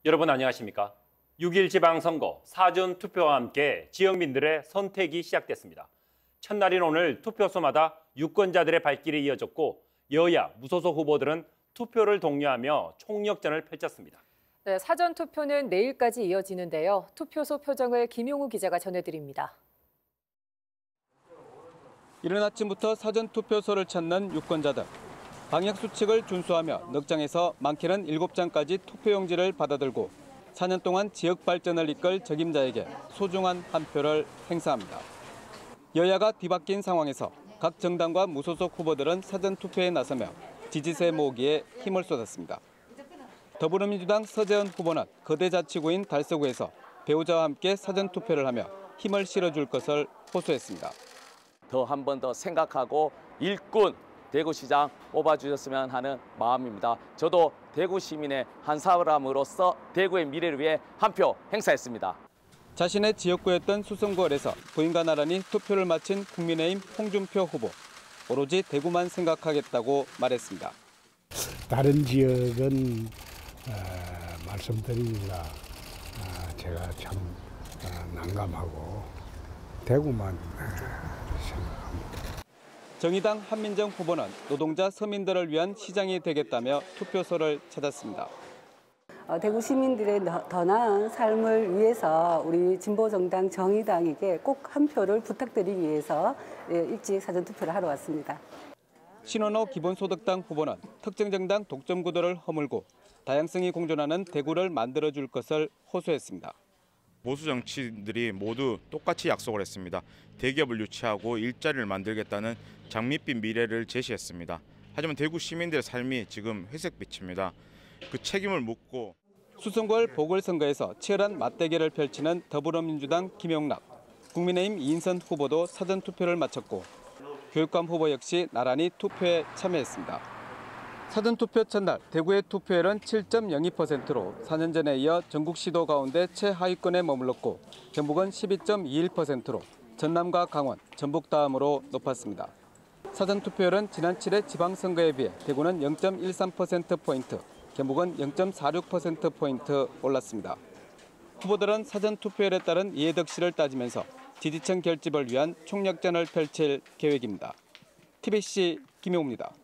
여러분 안녕하십니까? 6.1 지방선거 사전투표와 함께 지역민들의 선택이 시작됐습니다. 첫날인 오늘 투표소마다 유권자들의 발길이 이어졌고 여야 무소속 후보들은 투표를 독려하며 총력전을 펼쳤습니다. 네, 사전투표는 내일까지 이어지는데요. 투표소 표정을 김용우 기자가 전해드립니다. 이른 아침부터 사전투표소를 찾는 유권자들. 방역수칙을 준수하며 넉 장에서 많게는 7장까지 투표용지를 받아들고 4년 동안 지역 발전을 이끌 적임자에게 소중한 한 표를 행사합니다. 여야가 뒤바뀐 상황에서 각 정당과 무소속 후보들은 사전투표에 나서며 지지세 모으기에 힘을 쏟았습니다. 더불어민주당 서재원 후보는 거대 자치구인 달서구에서 배우자와 함께 사전투표를 하며 힘을 실어줄 것을 호소했습니다. 더 한 번 더 생각하고 일꾼 대구시장 뽑아주셨으면 하는 마음입니다. 저도 대구 시민의 한 사람으로서 대구의 미래를 위해 한 표 행사했습니다. 자신의 지역구였던 수성구을에서 부인과 나란히 투표를 마친 국민의힘 홍준표 후보. 오로지 대구만 생각하겠다고 말했습니다. 다른 지역은 말씀드리기가 제가 참 난감하고 대구만 생각합니다. 정의당 한민정 후보는 노동자 서민들을 위한 시장이 되겠다며 투표소를 찾았습니다. 대구 시민들의 더 나은 삶을 위해서 우리 진보정당 정의당에게 꼭 한 표를 부탁드리기 위해서 일찍 사전투표를 하러 왔습니다. 신원호 기본소득당 후보는 특정 정당 독점 구도를 허물고 다양성이 공존하는 대구를 만들어줄 것을 호소했습니다. 보수 정치인들이 모두 똑같이 약속을 했습니다. 대기업을 유치하고 일자리를 만들겠다는 장밋빛 미래를 제시했습니다. 하지만 대구 시민들의 삶이 지금 회색빛입니다. 그 책임을 묻고 수성구을 보궐선거에서 치열한 맞대결을 펼치는 더불어민주당 김용락, 국민의힘 이인선 후보도 사전투표를 마쳤고 교육감 후보 역시 나란히 투표에 참여했습니다. 사전투표 첫날 대구의 투표율은 7.02%로 4년 전에 이어 전국 시도 가운데 최하위권에 머물렀고 경북은 12.21%로 전남과 강원, 전북 다음으로 높았습니다. 사전투표율은 지난 7회 지방선거에 비해 대구는 0.13%포인트, 경북은 0.46%포인트 올랐습니다. 후보들은 사전투표율에 따른 이해득실을 따지면서 지지층 결집을 위한 총력전을 펼칠 계획입니다. TBC 김용우입니다.